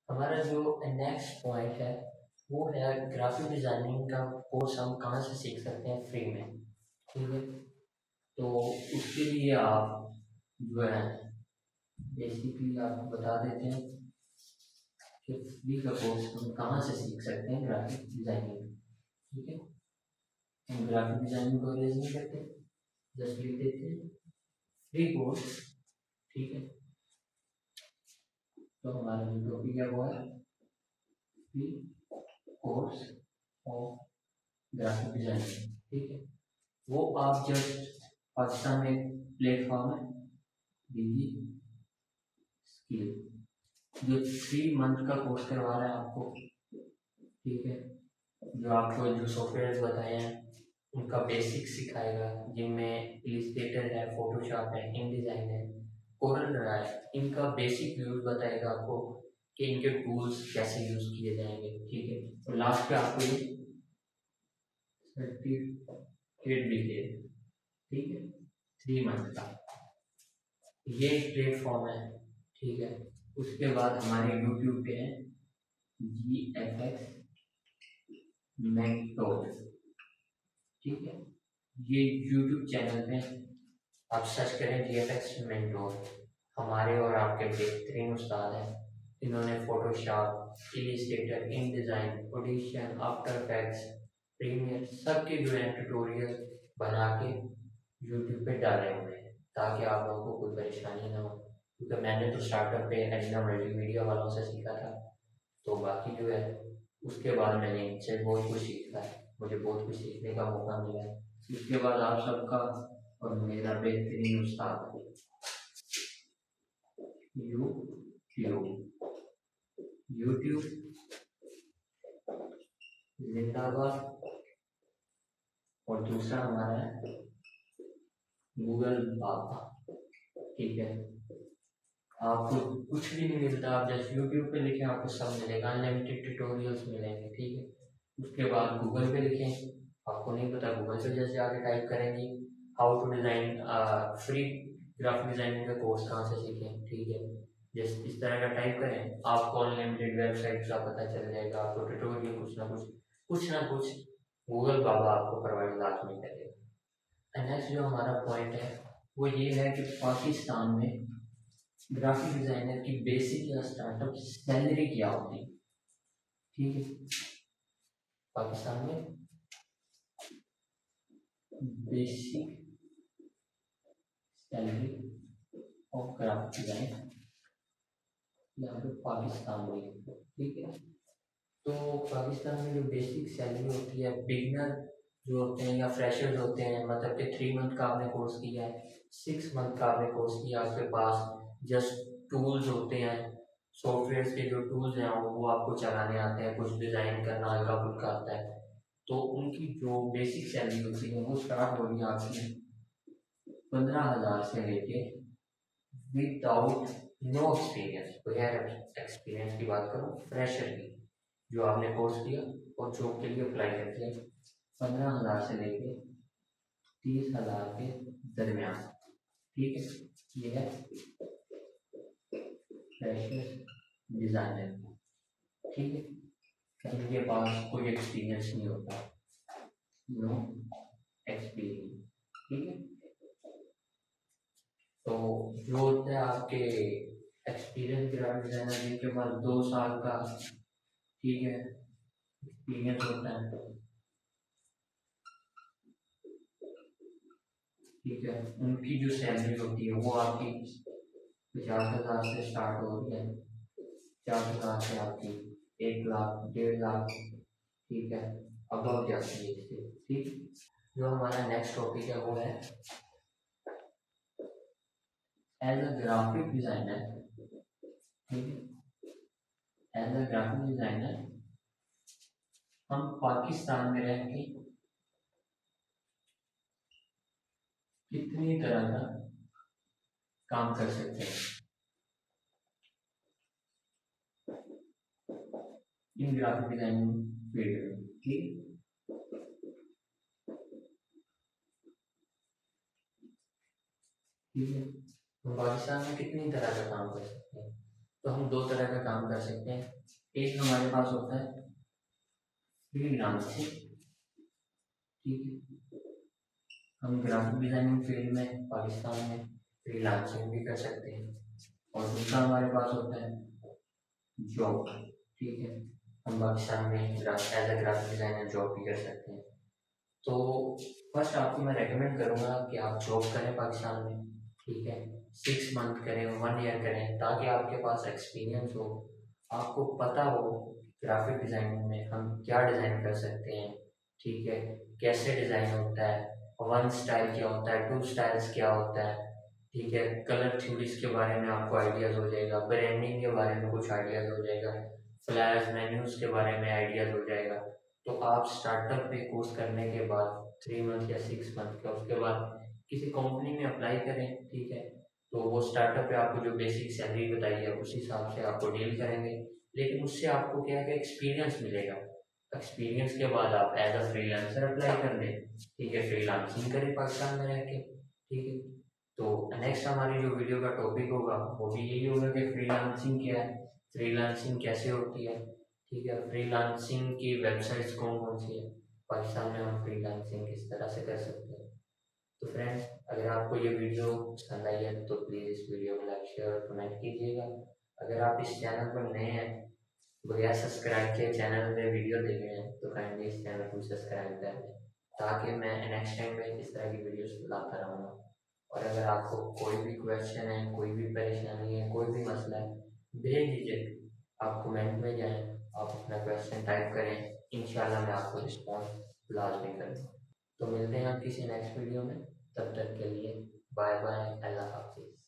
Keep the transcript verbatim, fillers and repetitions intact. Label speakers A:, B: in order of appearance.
A: हमारा जो next point है वो है ग्राफिक डिजाइनिंग का कोर्स हम कहाँ से सीख सकते हैं फ्री में। ठीक है, तो उसके लिए आप जो है बेसिकली आपको बता देते हैं कि फ्री का कोर्स हम कहाँ से सीख सकते हैं ग्राफिक डिजाइनिंग। ठीक है, हम ग्राफिक डिजाइनिंग को अरेंज नहीं करते, जस्ट लिख देते हैं फ्री कोर्स। ठीक है, तो हमारा जो टॉपिक है वो है free course of graphic designing. ठीक है, वो आप जस्ट पाकिस्तान में प्लेटफॉर्म है डिजी स्किल जो थ्री मंथ का कोर्स करवा रहा है आपको। ठीक है, जो आपको जो सॉफ्टवेयर बताए हैं उनका बेसिक सिखाएगा, जिनमें इलिस्ट्रेटर है, फोटोशॉप है, इनडिजाइन है, कोरल ड्रा है। इनका बेसिक यूज बताएगा आपको कि इनके टूल्स कैसे यूज किए जाएंगे। ठीक है, तो लास्ट पे आपको ये सर्टिफिकेट भी दे। ठीक है, थ्री मंथ का ये प्लेटफॉर्म है। ठीक है, उसके बाद हमारे यूट्यूब पे है जी एफ एक्स मेंटोर। ठीक है, ये यूट्यूब चैनल पे आप सर्च करें जी एफ एक्स मेंटोर। हमारे और आपके बेहतरीन उस्ताद हैं, इन्होंने Photoshop, Illustrator, InDesign, Audition, After Effects, Premiere सबके जो है ट्यूटोरियल बना के यूट्यूब पे डाले हुए हैं ताकि आप लोगों को कोई परेशानी ना हो। क्योंकि मैंने तो स्टार्टअप पे एडिना मल्टीमीडिया वालों से सीखा था, तो बाकी जो है उसके बाद मैंने इनसे बहुत कुछ सीखा है, मुझे बहुत कुछ सीखने का मौका मिला है। उसके बाद आप सबका और मेरा बेहतरीन उस्ताद यूट्यूब यूट्यूब जिंदाबाद। और दूसरा हमारा है गूगल बाबा। ठीक है, आपको कुछ भी नहीं मिलता, आप जैसे यूट्यूब पे लिखें आपको सब मिलेगा, अनलिमिटेड ट्यूटोरियल्स मिलेंगे। ठीक है, उसके बाद गूगल पे लिखें, आपको नहीं पता गूगल पे जैसे आगे टाइप करेंगे how to design free graphic designing का कोर्स कहाँ से सीखें। ठीक है, जैसे इस तरह का टाइप करें आपको अनलिमिटेड वेबसाइट का पता चल जाएगा, आपको ट्यूटोरियल कुछ ना कुछ कुछ ना कुछ गूगल बाबा आपको प्रोवाइड लाजमी करेगा। नेक्स्ट जो हमारा पॉइंट है वो ये है कि पाकिस्तान में ग्राफिक डिजाइनर की बेसिक या स्टार्टअप सैलरी क्या होती है। ठीक है, पाकिस्तान में basic salary of graphic design यहाँ पे पाकिस्तान में। ठीक है, तो पाकिस्तान में जो बेसिक सैलरी होती है, बिगनर जो होते हैं या फ्रेशर्स होते हैं, मतलब कि थ्री मंथ का आपने कोर्स किया है, सिक्स मंथ का आपने कोर्स किया, आपके पास जस्ट टूल्स होते हैं, सॉफ्टवेयर के जो टूल्स हैं वो आपको चलाने आते हैं, कुछ डिज़ाइन करना हल्का फुल्का आता है, तो उनकी जो बेसिक सैलरी होती है वो स्टार्ट होगी आपकी पंद्रह हज़ार से लेके विदाउट नो एक्सपीरियंस। बगैर एक्सपीरियंस की बात करूँ, फ्रेशर की जो आपने कोर्स किया और जॉब के लिए अप्लाई कर दिया, पंद्रह हज़ार से लेके तीस हज़ार के दरमियान। ठीक है, ये है फ्रेशर डिज़ाइनर। ठीक है, इनके पास कोई एक्सपीरियंस नहीं होता, नो एक्सपीरियंस। ठीक है, तो जो होता है आपके एक्सपीरियंस ग्राफिक डिजाइनर जिनके पास दो साल का ठीक है एक्सपीरियंस होता है, ठीक है, उनकी जो सैलरी होती है वो आपकी पचास हज़ार से स्टार्ट हो रही है, पचास हज़ार से आपकी एक लाख डेढ़ लाख। ठीक है, अब अब जाती है इससे। ठीक, जो हमारा नेक्स्ट टॉपिक है वो है एज अ ग्राफिक डिजाइनर। ठीक है, एज अ ग्राफिक डिजाइनर हम पाकिस्तान में रह के कितनी तरह का काम कर सकते हैं इन ग्राफिक डिजाइनिंग फील्ड में। ठीक, ठीक है, तो पाकिस्तान में कितनी तरह का काम कर सकते हैं। तो हम दो तरह का काम कर सकते हैं। एक हमारे पास होता है फ्रीलांसिंग, ठीक है, हम ग्राफिक डिजाइनिंग फील्ड में पाकिस्तान में फ्रीलांसिंग भी कर सकते हैं। और दूसरा हमारे पास होता है जॉब, ठीक है, हम पाकिस्तान में as a graphic designer job भी कर सकते हैं। तो फर्स्ट आपको मैं रेकमेंड करूँगा कि आप जॉब करें पाकिस्तान में, ठीक है, सिक्स मंथ करें, वन ईयर करें, ताकि आपके पास एक्सपीरियंस हो, आपको पता हो ग्राफिक डिज़ाइनिंग में हम क्या डिज़ाइन कर सकते हैं, ठीक है, कैसे डिज़ाइन होता है, वन स्टाइल क्या होता है, टू स्टाइल्स क्या होता है, ठीक है, कलर थ्योरीज के बारे में आपको आइडियाज़ हो जाएगा, ब्रांडिंग के बारे में कुछ आइडियाज़ हो जाएगा, फ्लायर्स मेन्यूज़ के बारे में आइडियाज़ हो जाएगा। तो आप स्टार्टअप पे कोर्स करने के बाद थ्री मंथ या सिक्स मंथ का, उसके बाद किसी कंपनी में अप्लाई करें, ठीक है, तो वो स्टार्टअप पे आपको जो बेसिक सैलरी बताई है उस हिसाब से आपको डील करेंगे, लेकिन उससे आपको क्या है एक्सपीरियंस मिलेगा। एक्सपीरियंस के बाद आप एज अ फ्रीलांसर अप्लाई कर दें, ठीक है, फ्रीलांसिंग करें पाकिस्तान में रह के, ठीक है। तो नेक्स्ट हमारी जो वीडियो का टॉपिक होगा वो भी यही होगा कि फ्रीलांसिंग क्या है, फ्रीलांसिंग कैसे होती है, ठीक है, फ्रीलांसिंग की वेबसाइट्स कौन कौन सी है, पाकिस्तान में हम फ्रीलांसिंग किस तरह से कर सकते हैं। तो फ्रेंड्स, अगर आपको ये वीडियो पसंद आई है तो प्लीज़ इस वीडियो को लाइक शेयर और कमेंट कीजिएगा। अगर आप इस चैनल पर नए हैं, बगैर सब्सक्राइब के चैनल में वीडियो देख रहे हैं, तो काइंडली इस चैनल को सब्सक्राइब कर दें, ताकि मैं नेक्स्ट टाइम में इस तरह की वीडियोस लाता रहूँगा। और अगर आपको कोई भी क्वेश्चन है, कोई भी परेशानी है, कोई भी मसला है, भेज दीजिए, आप कमेंट में जाएं, आप अपना क्वेश्चन टाइप करें, इंशाल्लाह मैं आपको रिस्पॉन्स लाजमी करूँगा। तो मिलते हैं आप किसी नेक्स्ट वीडियो में, तब तक के लिए बाय बाय, अल्लाह हाफिज़।